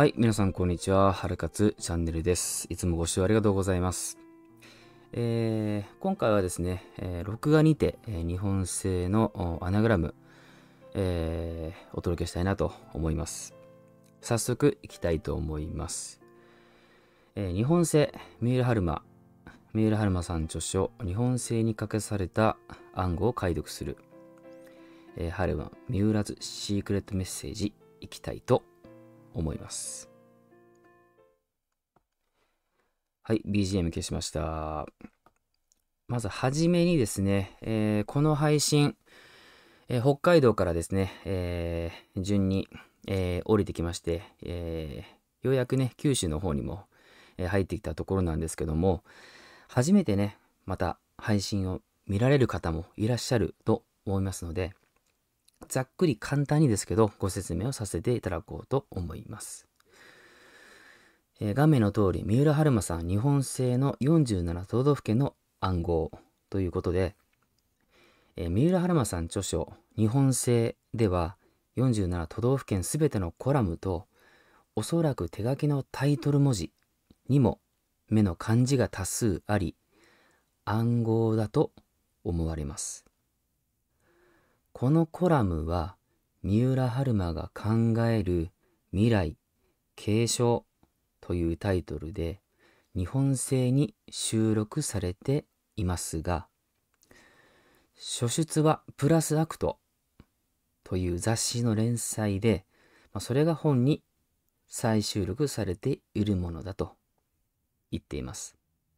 はい、皆さんこんにちは。はるかつチャンネルです。いつもご視聴ありがとうございます。今回はですね、録画にて、日本製のアナグラム、お届けしたいなと思います。早速いきたいと思います。日本製三浦春馬さん著書、日本製に書かされた暗号を解読する、春馬三浦ズシークレットメッセージいきたいと思います。はい、BGM 消しました。まずはじめにですね、この配信、北海道からですね、順に、降りてきまして、ようやくね、九州の方にも、入ってきたところなんですけども、初めてね、また配信を見られる方もいらっしゃると思いますので、ざっくり簡単にですけど、ご説明をさせていただこうと思います。画面の通り、三浦春馬さん日本製の47都道府県の暗号ということで、三浦春馬さん著書日本製では47都道府県すべてのコラムとおそらく手書きのタイトル文字にも目の漢字が多数あり暗号だと思われます。このコラムは三浦春馬が考える未来継承というタイトルで日本製に収録されていますが、初出はプラスアクトという雑誌の連載で、それが本に再収録されているものだと言っています。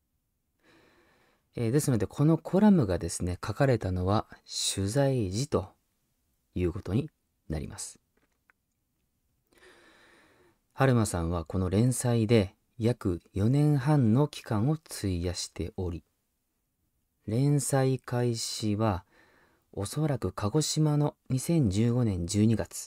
ですのでこのコラムがですね書かれたのは取材時ということになります。春馬さんはこの連載で約4年半の期間を費やしており、連載開始はおそらく鹿児島の2015年12月、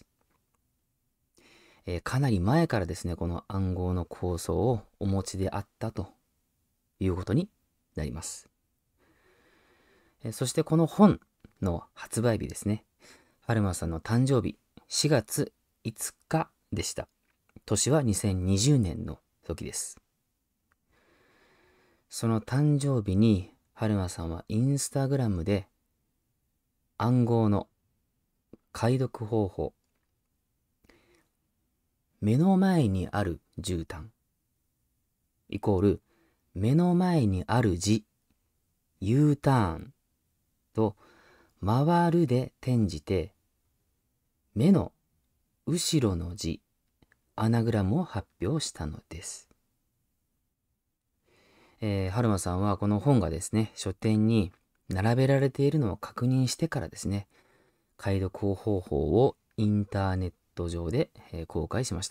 かなり前からですねこの暗号の構想をお持ちであったということになります。そしてこの本の発売日ですね、春馬さんの誕生日4月5日でした。年は2020年の時です。その誕生日に春馬さんはインスタグラムで暗号の解読方法、目の前にある絨毯イコール目の前にある字 U ターンと回るで転じて目の後ろの字アナグラムを発表したのです。春馬さんはこの本がですね書店に並べられているのを確認してからですね解読方法をインターネット上で、公開しました。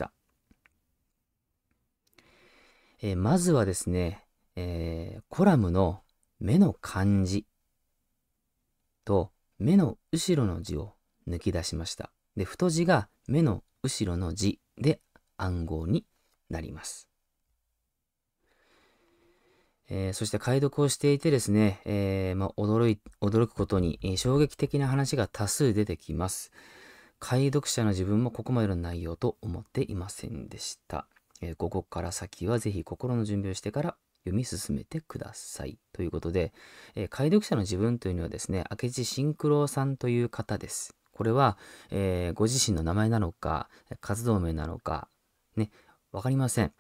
まずはですね、コラムの目の漢字と目の後ろの字を抜き出しました。で、太字が目の後ろの字で暗号になります。そして解読をしていてですね、驚くことに、衝撃的な話が多数出てきます。解読者の自分もここまでの内容と思っていませんでした。ここから先はぜひ心の準備をしてから読み進めてください。ということで、解読者の自分というのはですね、明智慎九郎さんという方です。これは、ご自身の名前なのか、活動名なのか、ね、わかりません。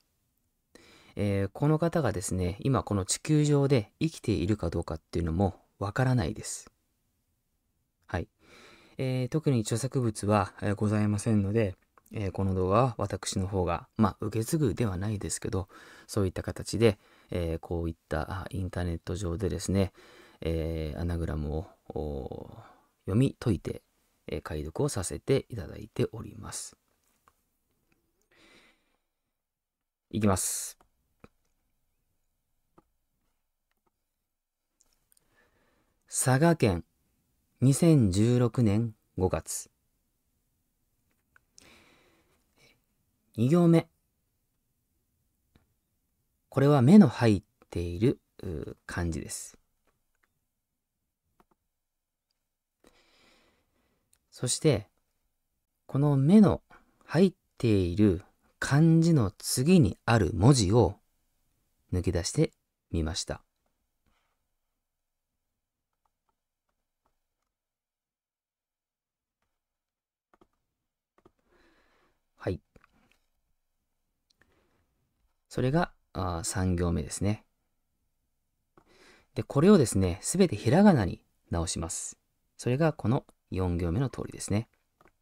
この方がですね、今この地球上で生きているかどうかっていうのもわからないです。はい。特に著作物は、ございませんので、この動画は私の方が、受け継ぐではないですけど、そういった形で、こういったインターネット上でですね、アナグラムを読み解いて、解読をさせていただいております。いきます。佐賀県2016年5月。2行目。これは目の入っている漢字です。そして、この目の入っている漢字の次にある文字を抜き出してみました。はい。それが3行目ですね。で、これをですね、すべてひらがなに直します。それがこの4行目の通りですね。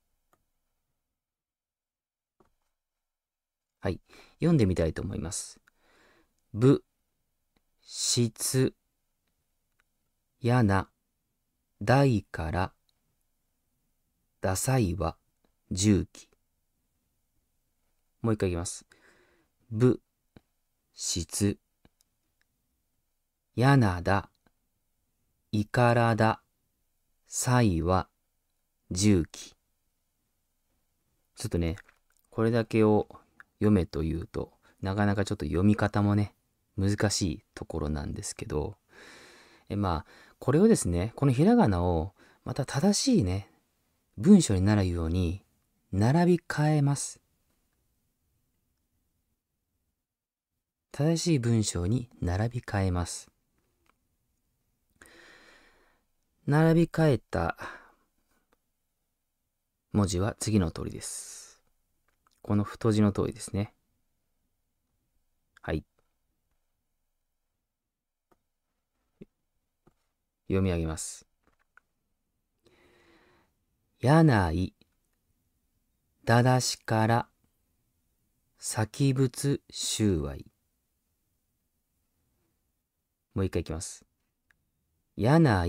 はい。読んでみたいと思います。ぶ、しつ、やな、だいから、ださいは、重機。もう一回いきます。ぶ、しつ、やなだ、いからだ、さいは、重機。ちょっとね、これだけを読めというと、なかなかちょっと読み方もね、難しいところなんですけど、まあ、これをですね、このひらがなを、また正しいね、文章になるように、並び替えます。正しい文章に並び替えます。並び替えた文字は次の通りです。この太字の通りですね。はい。読み上げます。やない、だだしから、先仏収賄。もう一回いきます。やない、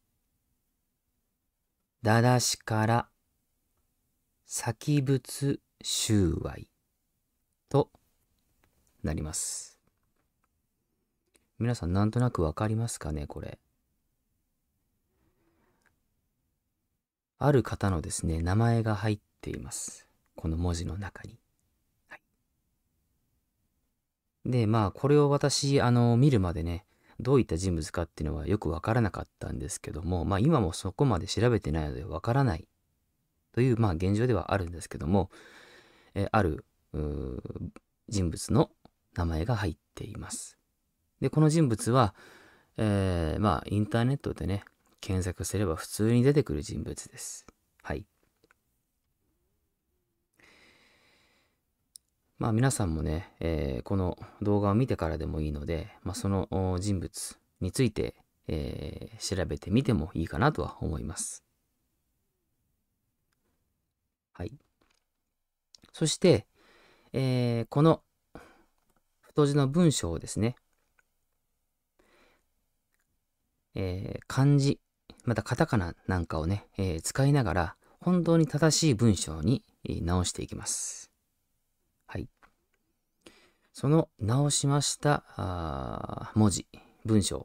だだしから、先仏収賄となります。皆さんなんとなくわかりますかね、これ。ある方のですね、名前が入っています。この文字の中に。はい、で、まあ、これを私、見るまでね、どういった人物かっていうのはよくわからなかったんですけども、まあ、今もそこまで調べてないのでわからないという、まあ、現状ではあるんですけども、ある人物の名前が入っています。で、この人物は、まあ、インターネットでね、検索すれば普通に出てくる人物です。はい。まあ皆さんもね、この動画を見てからでもいいので、まあ、その人物について、調べてみてもいいかなとは思います。はい。そして、この太字の文章をですね、漢字、またカタカナなんかをね、使いながら、本当に正しい文章に直していきます。はい。その直しました文字、文章、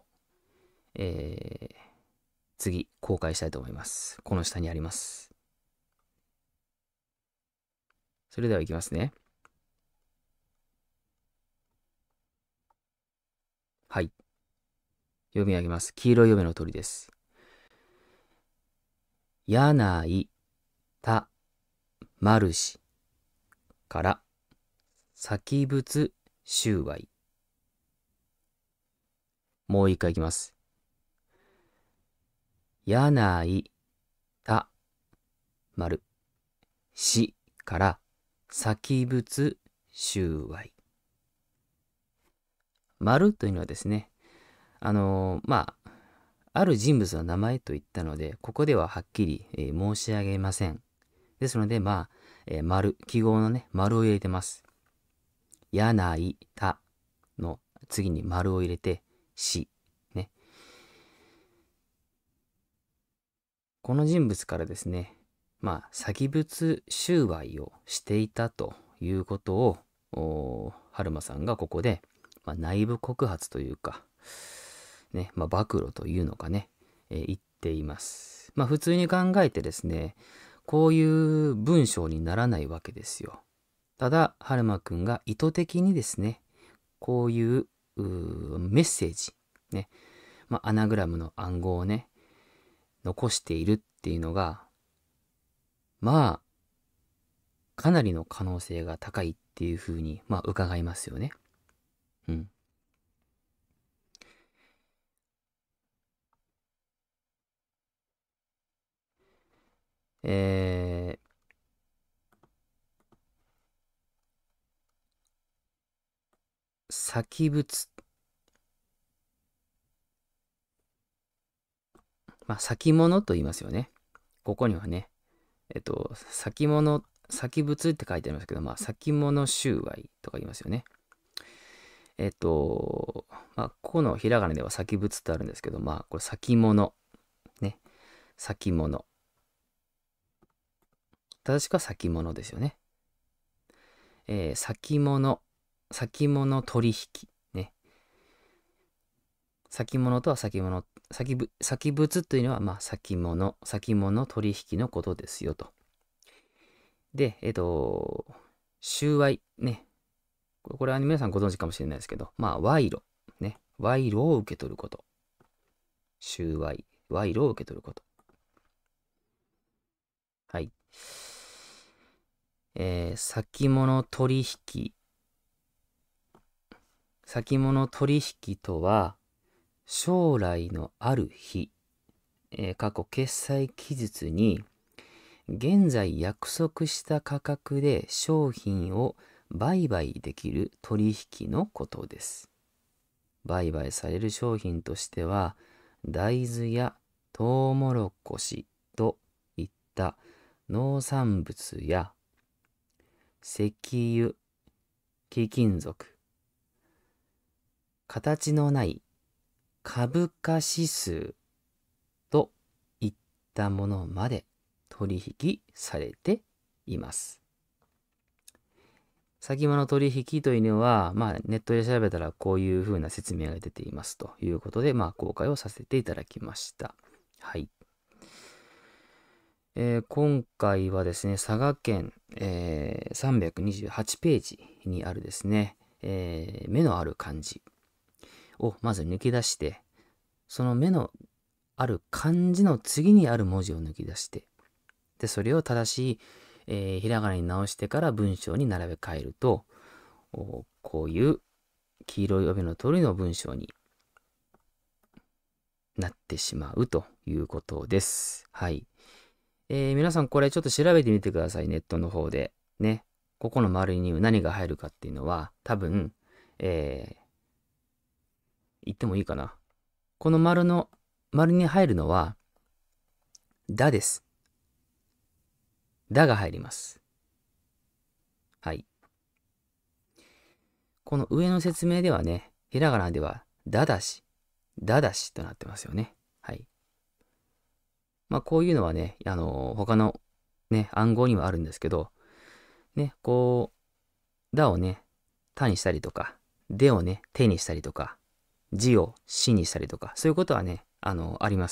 次、公開したいと思います。この下にあります。それではいきますね。はい。読み上げます。黄色い読めの鳥です。やないたまるしから先仏収賄。もう一回いきます。やないたまるしから先仏収賄。丸というのはですね、まあ、ある人物の名前と言ったので、ここでははっきり、申し上げません。ですので、まあ、丸、記号のね、丸を入れてます。やないたの次に丸を入れて、し。ね。この人物からですね、まあ、先仏収賄をしていたということを、春馬さんがここで、まあ、内部告発というか、ね、まあ、暴露というのかね、言っています。まあ、普通に考えてですね、こういう文章にならないわけですよ。ただ、春馬くんが意図的にですね、こういうメッセージ、ね、まあ、アナグラムの暗号をね、残しているっていうのが、まあ、かなりの可能性が高いっっていうふうに、まあ、伺いますよね。うん。え先物。まあ、先物と言いますよね。ここにはね、先物、先物って書いてありますけど、まあ、先物収賄とか言いますよね。まあ、ここのひらがなでは先物ってあるんですけど、まあ、これ先物。ね。先物。正しくは先物ですよね。先物。先物取引。ね。先物とは先物。先物というのは、まあ、先物取引のことですよと。で、収賄。ね。これは皆さんご存知かもしれないですけど、まあ、賄賂。ね。賄賂を受け取ること。収賄。賄賂を受け取ること。はい。先物取引。先物取引とは、将来のある日、過去決済期日に、現在約束した価格で商品を売買できる取引のことです。売買される商品としては、大豆やトウモロコシといった農産物や石油、貴金属、形のない株価指数といったものまで取引されています。先物取引というのは、まあ、ネットで調べたらこういうふうな説明が出ていますということで、まあ、公開をさせていただきました。はい。今回はですね、佐賀県、328ページにあるですね、目のある漢字をまず抜き出して、その目のある漢字の次にある文字を抜き出して、で、それを正しい、ひらがなに直してから文章に並べ替えると、こういう黄色い帯の通りの文章になってしまうということです。はい。皆さんこれちょっと調べてみてください。ネットの方で。ね。ここの丸に何が入るかっていうのは、多分、言ってもいいかな。この丸に入るのは、だです。だが入ります。はい。この上の説明ではね、ひらがなでは、だだしとなってますよね。はい。まあ、こういうのはね、他のね、暗号にはあるんですけど、ね、こう、だをね、たにしたりとか、でをね、てにしたりとか、じをしにしたりとか、そういうことはね、あります。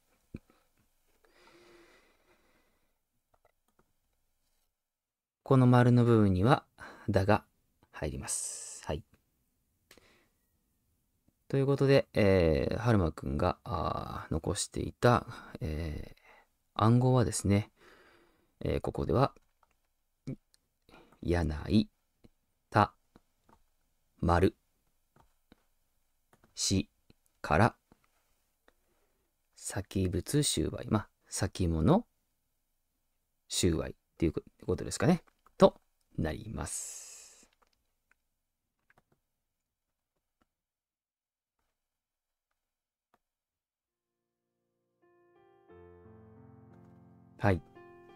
この丸の部分には、だが入ります。はい。ということで、はるまくんが残していた、暗号はですね、ここでは、やないた、丸、し、から、先物収売。まあ、先物収売っていうことですかね。となります。はい。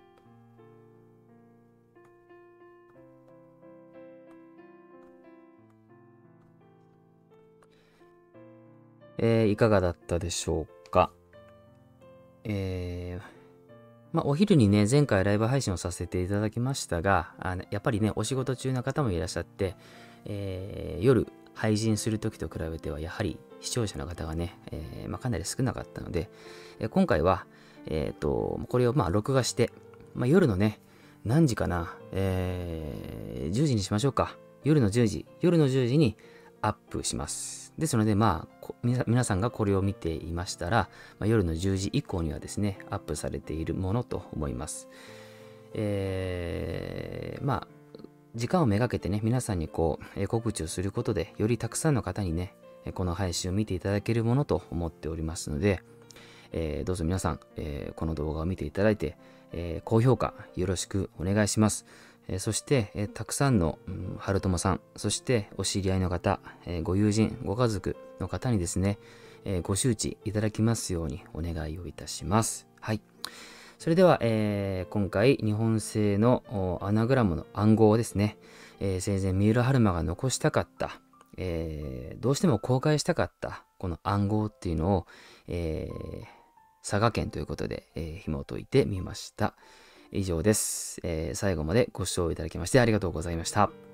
いかがだったでしょうか。まあ、お昼にね、前回ライブ配信をさせていただきましたが、やっぱりね、お仕事中の方もいらっしゃって、夜配信するときと比べては、やはり視聴者の方がね、まあ、かなり少なかったので、今回は、これをまあ録画して、まあ、夜のね、何時かな、10時にしましょうか。夜の10時にアップします。ですので、まあ、皆さんがこれを見ていましたら、まあ、夜の10時以降にはですね、アップされているものと思います。まあ、 時間をめがけてね、皆さんに告知をすることで、よりたくさんの方にね、この配信を見ていただけるものと思っておりますので、どうぞ皆さん、この動画を見ていただいて、高評価よろしくお願いします。そして、たくさんの、春友さん、そしてお知り合いの方、ご友人、ご家族の方にですね、ご周知いただきますようにお願いをいたします。はい。それでは、今回日本製のアナグラムの暗号をですね、生前三浦春馬が残したかった、どうしても公開したかったこの暗号っていうのを、佐賀県ということで、紐解いてみました。以上です。最後までご視聴いただきましてありがとうございました。